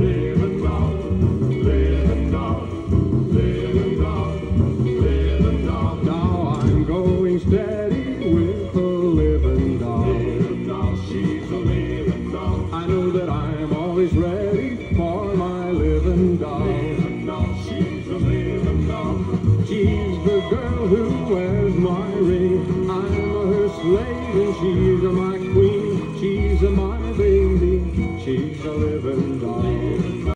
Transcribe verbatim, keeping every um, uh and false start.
living doll, living doll, living doll, living doll. Now I'm going steady with the living doll. Living doll, she's a living doll. I know that I'm always ready for my living doll. Living doll, she's a living doll. She's the girl who wears my ring. I'm her slave and she's my queen. She's my baby. She's a living doll.